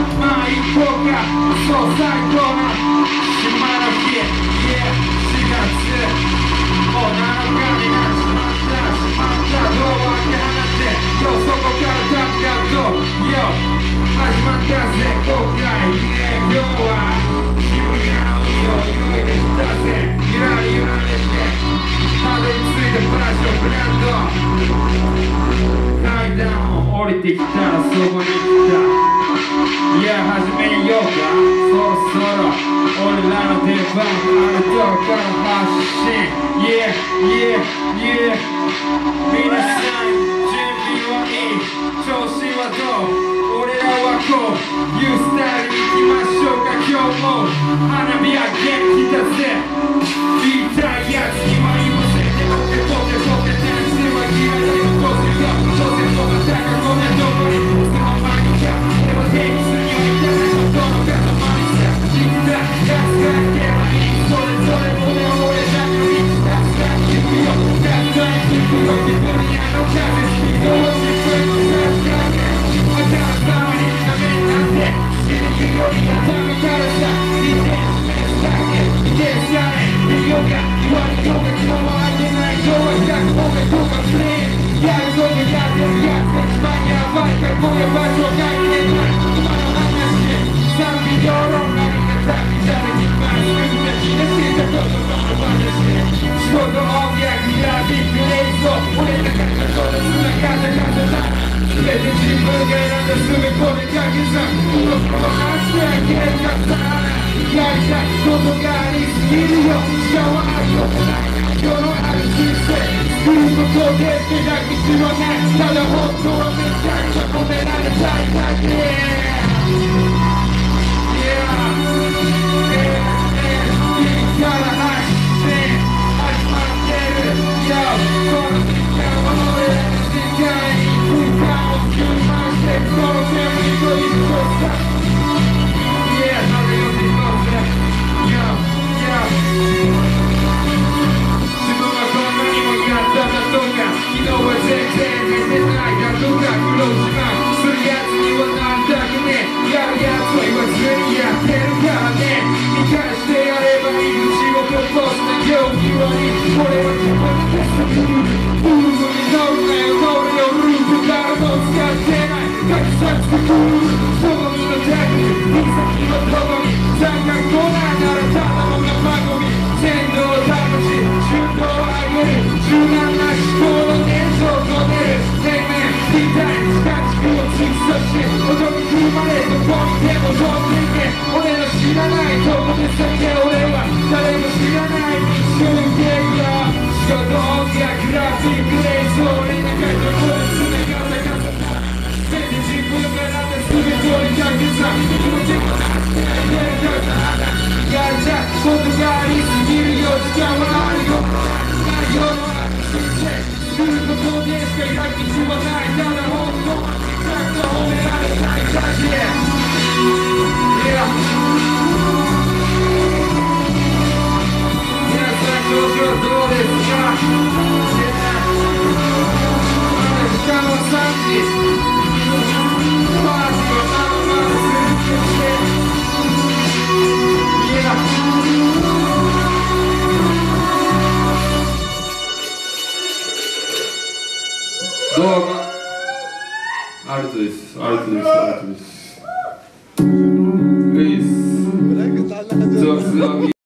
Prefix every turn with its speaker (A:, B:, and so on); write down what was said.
A: まあ行こうか、そう最高な島の日、4月もう7日になっちまったドアを開け放ってそこから旅立とう始まったぜ今回今日は渋谷の海を泳いできたぜゆらり揺られてたどり着いた場所ブランド階段を降りてきたらそこに来た始めようかそろそろ俺らの出番あるとこから発信皆さん準備はいい調子はどう俺らはこういうスタイルに行きましょうか今日も花火上げに来たぜ言いたいやつには言わせてボケダンスは嫌いだよどうせよどうせ僕だからごめんどこにいつの間にかでもテニスにはいたないことの塊さ言ったやつがいけばいいそれぞれ俺だけの道たくさん行くよたくさん行くよ自分にあの風スピードを自分のさすがにまた頭にダメになって死ぬよりがダメからさ見て見てさえ見ようが言われようが今日はあげない今日は100本目とかプレイやることやってるやつが一番やばいから今夜場所がいけない今の話賛美評論何か旅じゃできます自分たちでしてたことの話仕事音楽やビッグレイズを俺だからそうだつながった全て自分が選んだ全てこれだけさ僕の話でいけるかさやりたいことがありすぎるよ時間はあるよ世のある人生作ることで手だけ知らないただ本当はめちゃくちゃ込められたいだけいいから発信始まってるこの時間は俺らの世界に空間を作りましてこの全部と一緒さなんでよって言いますね自分はこんなにもやっただとか昨日は全然寝てないだとか苦労自慢するやつにはなりたくねえやるやつは言わずにやってるからね見返してやればいい仕事として今日には俺は自分でテストするブルーに乗るなよ乗るよループ誰も使ってない格差つくその身の逆に先のとこに三角来ないならただの生ゴミ鮮度を保ち順度を上げる柔軟な思考の現象を止める天然みたいに家畜を突き刺し音に踏まれどこにでも飛んでいけ俺の知らないとこで先で俺は誰も知らない一緒に出るよ仕事音楽グラフィックレイズ俺の書いたこれ詰めがなかった全て自分がなんて全てをにかけさ気持ちもなってないやりたいことがありすぎるよ時間はあるよ世の中人生作ることでしかやる気はないただ本当はちゃんと褒められたいだけ皆さん調子はどうですか時間は3時パーティーはまだまだ続けてどうもアルトですアルトですアルトです